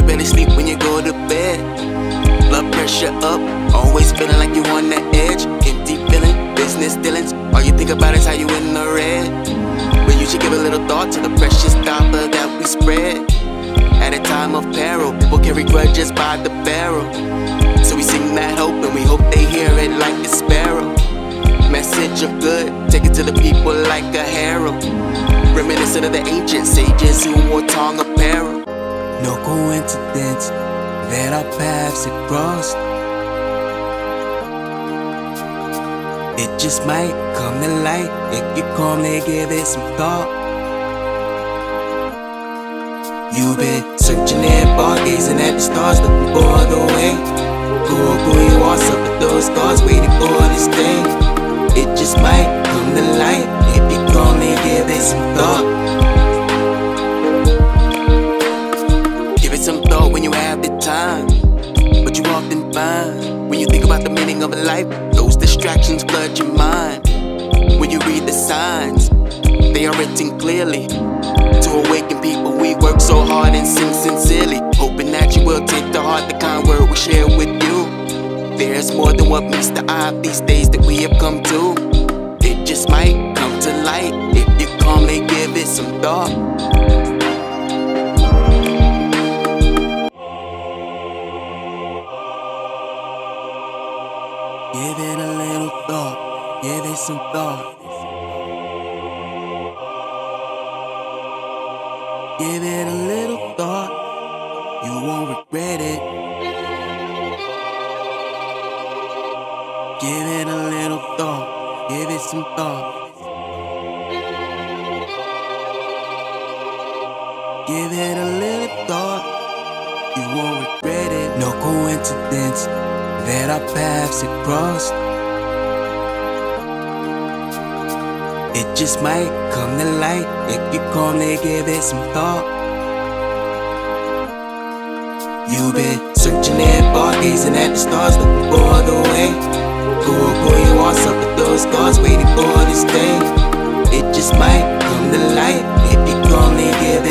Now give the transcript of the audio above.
barely sleep when you go to bed. Blood pressure up, always feeling like you on the edge. Empty feeling, business dealings, all you think about is how you in the red. But you should give a little thought to the precious dollar that we spread. At a time of peril, people carry grudges by the barrel. So we sing that hope and we hope they hear it like a sparrow. Message of good, take it to the people like a herald. Reminiscent of the ancient sages who wore tongue apparel. No coincidence that our paths have crossed. It just might come to light if you calmly give it some thought. You've been searching at bar, gazing at the stars, looking for the way. Go who you are, suffer those scars, waiting for this thing. It just might come to light if you calmly give it some thought. Give it some thought when you have the time, but you often find when you think about the meaning of life, those distractions flood your mind. When you read the signs, they are written clearly. To awaken people, we work so hard and sing sincerely, hoping that you will take to heart the kind word we share with you. There's more than what meets the eye these days that we have come to. It just might come to light if you calmly give it some thought. Give it a little thought, give it some thought. Give it a little thought, you won't regret it. Give it a little thought, give it some thought. Give it a little thought, you won't regret it. No coincidence that our paths have crossed. It just might come to light if you calmly give it some thought. You've been searching at bar, gazing at the stars, looking for the way. Go who you are, suffer those scars, waiting for this thing. It just might come to light if you calmly give it